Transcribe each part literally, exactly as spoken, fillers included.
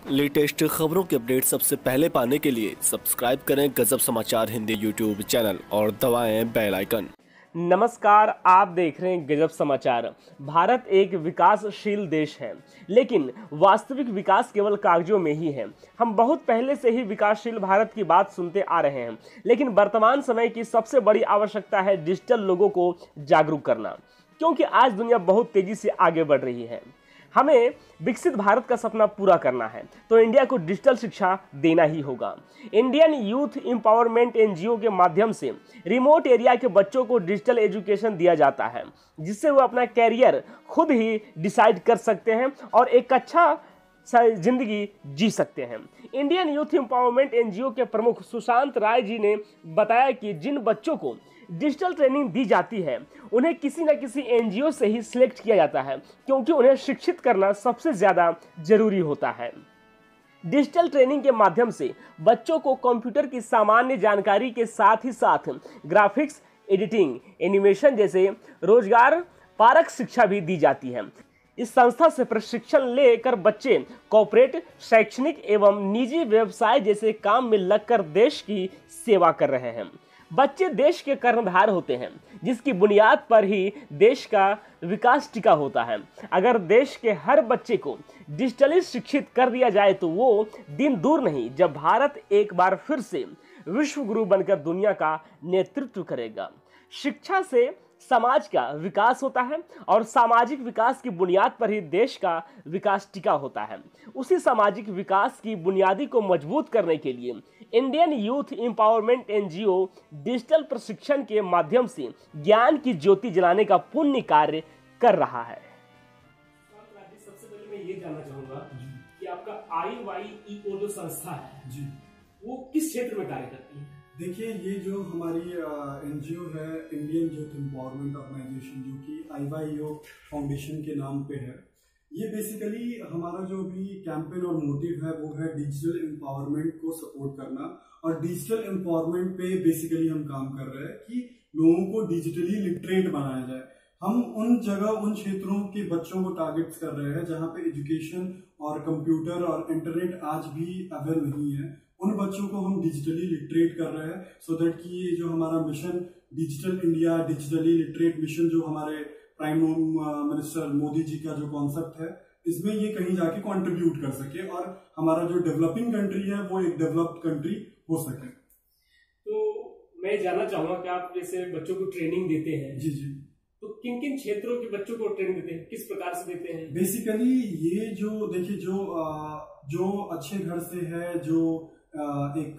Latest खबरों के update सबसे पहले पाने के लिए सब्सक्राइब करें गजब समाचार हिंदी यूट्यूब चैनल और दबाएं बेल आइकन। नमस्कार, आप देख रहे हैं गजब समाचार। भारत एक विकासशील देश है, लेकिन वास्तविक विकास केवल कागजों में ही है। हम बहुत पहले से ही विकासशील भारत की बात सुनते आ रहे हैं, लेकिन वर्तमान समय की सबसे बड़ी आवश्यकता है डिजिटल लोगों को जागरूक करना, क्योंकि आज दुनिया बहुत तेजी से आगे बढ़ रही है। हमें विकसित भारत का सपना पूरा करना है तो इंडिया को डिजिटल शिक्षा देना ही होगा। इंडियन यूथ एम्पावरमेंट एनजीओ के माध्यम से रिमोट एरिया के बच्चों को डिजिटल एजुकेशन दिया जाता है, जिससे वो अपना कैरियर खुद ही डिसाइड कर सकते हैं और एक अच्छा जिंदगी जी सकते हैं। इंडियन यूथ एम्पावरमेंट एनजीओ के प्रमुख सुशांत राय जी ने बताया कि जिन बच्चों को डिजिटल ट्रेनिंग दी जाती है उन्हें किसी न किसी एनजीओ से ही सिलेक्ट किया जाता है, क्योंकि उन्हें शिक्षित करना सबसे ज़्यादा जरूरी होता है। डिजिटल ट्रेनिंग के माध्यम से बच्चों को कंप्यूटर की सामान्य जानकारी के साथ ही साथ ग्राफिक्स, एडिटिंग, एनिमेशन जैसे रोजगार परक शिक्षा भी दी जाती है। इस संस्था से प्रशिक्षण लेकर बच्चे कॉर्पोरेट, शैक्षणिक एवं निजी व्यवसाय जैसे काम में लगकर देश की सेवा कर रहे हैं। बच्चे देश के कर्णधार होते हैं, जिसकी बुनियाद पर ही देश का विकास टिका होता है। अगर देश के हर बच्चे को डिजिटली शिक्षित कर दिया जाए तो वो दिन दूर नहीं जब भारत एक बार फिर से विश्व गुरु बनकर दुनिया का नेतृत्व करेगा। शिक्षा से समाज का विकास होता है और सामाजिक विकास की बुनियाद पर ही देश का विकास टिका होता है। उसी सामाजिक विकास की बुनियादी को मजबूत करने के लिए Indian youth empowerment NGO digital प्रशिक्षण के माध्यम से ज्ञान की ज्योति जलाने का पुण्य कार्य कर रहा है। सबसे पहले मैं ये जानना चाहूंगा कि आपका आई वाई ई ओ जो संस्था है जी, वो किस क्षेत्र में कार्य करती है? देखिए, ये जो हमारी एनजीओ है इंडियन यूथ एम्पावरमेंट ऑर्गेनाइजेशन, जो कि आई वाई ई ओ फाउंडेशन के नाम पे है, ये बेसिकली हमारा जो भी कैंपेन और मोटिव है वो है डिजिटल एम्पावरमेंट को सपोर्ट करना। और डिजिटल एम्पावरमेंट पे बेसिकली हम काम कर रहे हैं कि लोगों को डिजिटली लिटरेट बनाया जाए। हम उन जगह, उन क्षेत्रों के बच्चों को टारगेट कर रहे हैं जहाँ पे एजुकेशन और कंप्यूटर और इंटरनेट आज भी अवेल नहीं है। उन बच्चों को हम डिजिटली लिटरेट कर रहे हैं, सो दैट कि ये जो हमारा mission digital India digitally literate mission, जो हमारे प्राइम मिनिस्टर मोदी जी का जो कॉन्सेप्ट है, इसमें ये कहीं जाके कंट्रीब्यूट कर सके और हमारा जो डेवलपिंग कंट्री है वो एक डेवलप्ड कंट्री हो सके। तो मैं जानना चाहूंगा कि आप जैसे बच्चों को ट्रेनिंग देते हैं जी जी, तो किन किन क्षेत्रों के बच्चों को ट्रेनिंग देते हैं, किस प्रकार से देते हैं? बेसिकली ये जो देखिए, जो जो अच्छे घर से है, जो एक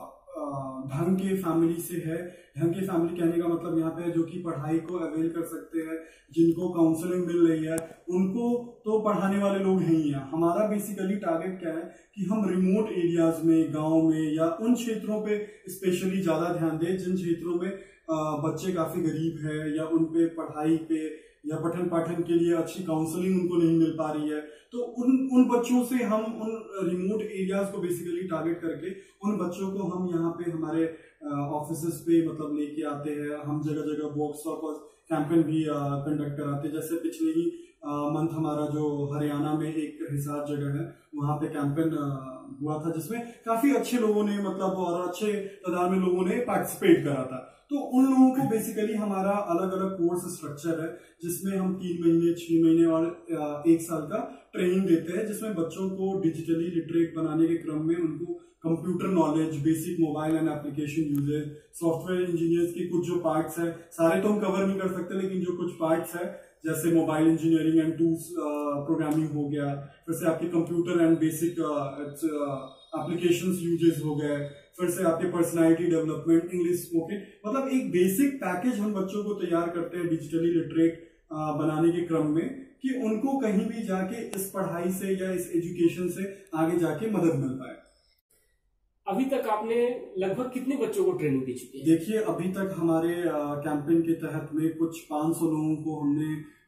ढंग के फैमिली से है, ढंग के फैमिली कहने का मतलब यहाँ पे जो कि पढ़ाई को अवेल कर सकते हैं, जिनको काउंसलिंग मिल रही है, उनको तो पढ़ाने वाले लोग हैं ही हैं। हमारा बेसिकली टारगेट क्या है कि हम रिमोट एरियाज में, गांव में या उन क्षेत्रों पे स्पेशली ज्यादा ध्यान दें जिन क्षेत्रों में बच्चे काफी गरीब है या उन पे पढ़ाई पे या पठन पाठन के लिए अच्छी काउंसलिंग उनको नहीं मिल पा रही है। तो उन उन बच्चों से हम उन रिमोट एरियाज को बेसिकली टारगेट करके उन बच्चों को हम यहाँ पे हमारे ऑफिसेस पे मतलब लेके आते हैं। हम जगह जगह वर्कशॉप और कैंपेन भी कंडक्ट कराते हैं। जैसे पिछले ही मंथ हमारा जो हरियाणा में एक हिसार जगह है, वहां पे कैंपेन हुआ था, जिसमें काफी अच्छे लोगों ने मतलब और अच्छे तादाद में लोगों ने पार्टिसिपेट करा था। तो उन लोगों को बेसिकली हमारा अलग अलग कोर्स स्ट्रक्चर है, जिसमें हम तीन महीने, छह महीने और एक साल का ट्रेनिंग देते हैं, जिसमें बच्चों को डिजिटली लिटरेट बनाने के क्रम में उनको computer knowledge, basic mobile and application usages, software engineers के कुछ जो पार्ट्स है, सारे तो हम कवर नहीं कर सकते, लेकिन जो कुछ पार्ट्स है जैसे mobile engineering and tools programming हो गया, फिर से आपके computer and basic applications usages हो गए, फिर से आपके पर्सनालिटी डेवलपमेंट, इंग्लिश स्पोकन, मतलब एक बेसिक पैकेज हम बच्चों को तैयार करते हैं डिजिटली लिटरेट बनाने के क्रम में, कि उनको कहीं भी जाके इस पढ़ाई से या इस एजुकेशन से आगे जाके मदद मिल पाए। अभी तक आपने लगभग कितने बच्चों को ट्रेनिंग दी चुकी है? देखिए, अभी तक हमारे कैंपेन के तहत में कुछ पाँच सौ लोगों को हमने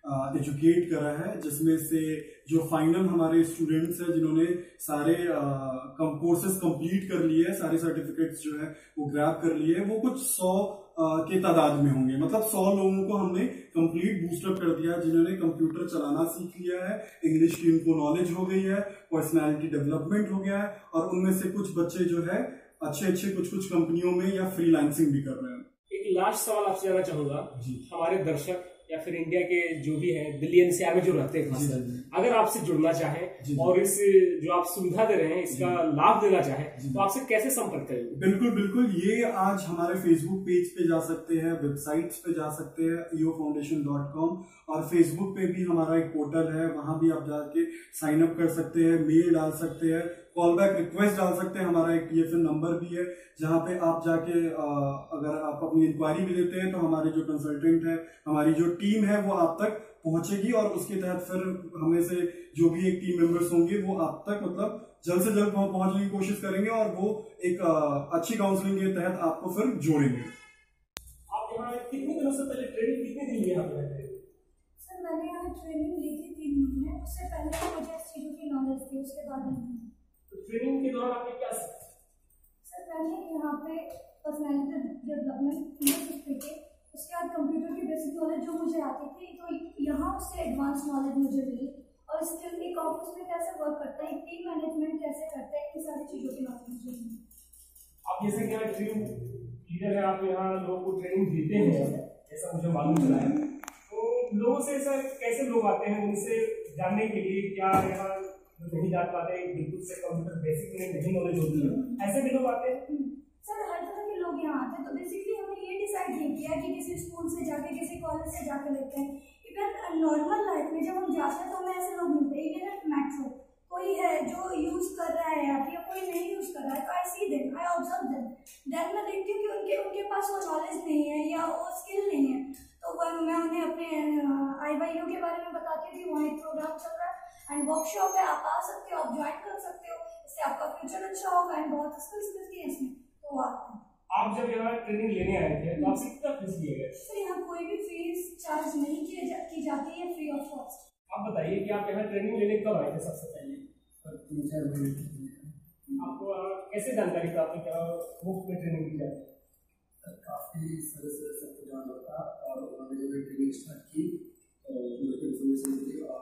एजुकेट करा है, जिसमें से जो फाइनल हमारे स्टूडेंट्स हैं जिन्होंने सारे कोर्सेज कंप्लीट कर लिए, सारे सर्टिफिकेट्स जो है वो ग्रैब कर लिए, वो कुछ सौ के तादाद में होंगे। मतलब सौ लोगों को हमने कंप्लीट बूस्टअप कर दिया, जिन्होंने कंप्यूटर चलाना सीख लिया है, इंग्लिश की उनको नॉलेज हो गई है, पर्सनैलिटी डेवलपमेंट हो गया है, और उनमें से कुछ बच्चे जो है अच्छे अच्छे कुछ कुछ कंपनियों में या फ्रीलांसिंग भी कर रहे हैं। एक लास्ट सवाल आपसे जानना चाहूंगा, हमारे दर्शक या फिर इंडिया के जो भी हैं दिल्ली एनसीआर में जो रहते हैं खासकर, अगर आपसे जुड़ना चाहें और इस जो आप सुविधा दे रहे हैं इसका लाभ देना चाहें तो आपसे कैसे संपर्क करेंगे? बिल्कुल बिल्कुल, ये आज हमारे फेसबुक पेज पे जा सकते हैं, वेबसाइट्स पे जा सकते हैं E O foundation dot com, और फेसबुक पे भी हमारा एक पोर्टल है, वहां भी आप जाके साइन अप कर सकते हैं, मेल डाल सकते हैं, कॉल बैक रिक्वेस्ट डाल सकते हैं। हमारा एक टीएफएन नंबर भी है जहां पे आप जाके आ, अगर आप अपनी इंक्वायरी भी देते हैं तो हमारे जो कंसल्टेंट है, हमारी जो टीम है वो आप तक पहुंचेगी, और उसके तहत फिर हमें से जो भी एक टीम मेंबर्स होंगे वो आप तक मतलब जल्द से जल्द पहुंचने की कोशिश करेंगे, और वो एक आ, अच्छी काउंसलिंग के तहत आपको फिर जोड़ेंगे। आप यहाँ कितने दिनों से पहले ट्रेनिंग कितने दिन लिया आपने? सर मैंने यहाँ ट्रेनिंग ली थी तीन महीने, उससे पहले मुझे इस चीज़ों की नॉलेज थी, उसके बाद नहीं। ट्रेनिंग के दौरान आपने क्या सीखा? सर मैंने यहाँ पे पर्सनैलिटी डेवलपमेंट सीखी थी, उसके बाद कंप्यूटर की बेसिक नॉलेज जो मुझे आती थी, तो यहाँ उससे एडवांस नॉलेज मुझे मिली, और स्किल एक ऑफिस में कैसे वर्क करता है, टीम मैनेजमेंट कैसे करता है, इन सारी चीज़ों की नॉलेज मुझे मिली। आप जैसे क्या टीम लीडर है, आप यहाँ लोगों को ट्रेनिंग देते हैं, ऐसा मुझे मालूम चला है, तो लोगों से ऐसा कैसे लोग आते हैं उनसे जानने के लिए, क्या यहाँ नहीं जान पाते, बिल्कुल से कंप्यूटर बेसिक में नहीं नॉलेज होती है, ऐसे भी लोग आते हैं? सर हर तरह के लोग यहाँ आते हैं, तो बेसिकली हमने ये डिसाइड नहीं किया कि किसी स्कूल से जाके किसी कॉलेज से जाके लेते हैं। इवन नॉर्मल लाइफ में जब हम जाते हैं तो हमें ऐसे लोग मिलते हैं, इवन मेट्रो कोई है जो यूज कर रहा है ऐप या कोई नहीं यूज कर रहा है, तो I see them, I observe them, then मैं देखती हूँ कि उनके उनके पास वो नॉलेज नहीं है या वो स्किल नहीं है, तो वह मैं उन्हें अपने आई वाई यू के बारे में बताती हूँ कि वहाँ एक प्रोग्राम चल रहा है एंड वर्कशॉप है, आप आ सकते हो, आप ज्वाइन कर सकते हो, इससे आपका फ्यूचर अच्छा होगा एंड बहुत स्किल्स मिलती है इसमें, तो आप आप जब यहाँ ट्रेनिंग लेने आए थे तो आपसे कितना फीस लिए गए? सर यहाँ कोई भी फीस चार्ज नहीं की जा, की जाती है, फ्री ऑफ कॉस्ट। आप बताइए कि आप यहाँ ट्रेनिंग लेने कब आए थे? सबसे पहले तीन चार महीने आपको कैसे जानकारी प्राप्त क्या मुफ्त में ट्रेनिंग दी जाती है? काफ़ी सारे से सबको जान होता, और उन्होंने जब ट्रेनिंग स्टार्ट की तो मुझे इन्फॉर्मेशन मिली। और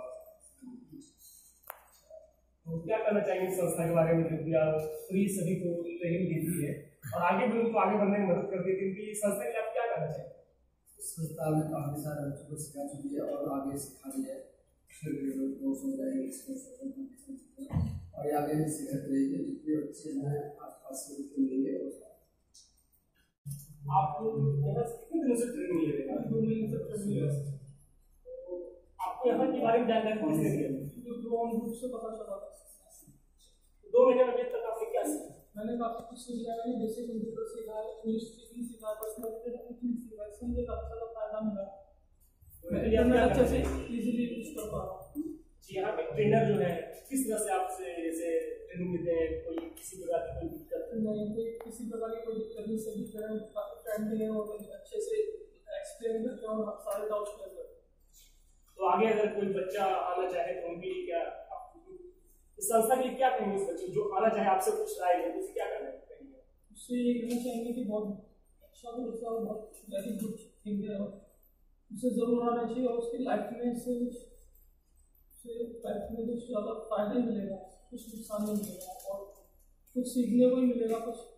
तो क्या करना चाहिए इस संस्था के बारे में जो कि आप फ्री सभी को ट्रेनिंग देती है और आगे भी उनको आगे बढ़ने में मदद करती है, क्योंकि इस संस्था के आप क्या करना चाहिए? इस संस्था में काफ़ी सारे बच्चों को सिखा चुकी है और आगे सिखा रही है, कोर्स हो जाएंगे और आगे सिखाते रहेंगे, जितने बच्चे हैं आसपास के मिलेंगे। आप यहाँ से कितने दिनों से ट्रेनिंग ले रहे हैं? दो महीने से ट्रेनिंग ले रहे हैं। आपको यहाँ के बारे में जानकारी किसने दी? ग्रुप से पता चला। दो महीने में तक आपने क्या सीखा? मैंने काफी कुछ सीख लिया, मैंने जैसे कंप्यूटर सीखा, इंग्लिश स्पीकिंग सीखा, पर्सनैलिटी डेवलपमेंट सीखा, इससे मुझे काफी ज्यादा फायदा मिला, मैं अच्छे से इजीली यूज कर पा रहा हूँ। यहाँ पे ट्रेनर जो है किस तरह से आपसे जैसे ट्रेनिंग देते हैं, कोई किसी प्रकार की कोई दिक्कत नहीं? कोई किसी प्रकार की कोई दिक्कत नहीं, सभी ट्रेनर काफी फ्रेंडली है और अच्छे से एक्सप्लेन करते हैं और सारे डाउट्स क्लियर करते हैं। तो आगे अगर कोई बच्चा आना चाहे तो उनके लिए क्या इस संस्था के लिए क्या कहेंगे? उस बच्चे जो आना चाहे आपसे कुछ राय है, उसे क्या करना चाहिए? उससे ये कहना चाहेंगे कि बहुत अच्छा कोर्स है और बहुत वेरी गुड थिंग है, उसे जरूर आना चाहिए और उसकी लाइफ में इससे उससे लाइफ में कुछ ज़्यादा फायदा ही मिलेगा, कुछ नुकसान नहीं मिलेगा और कुछ सीखने को ही मिलेगा, कुछ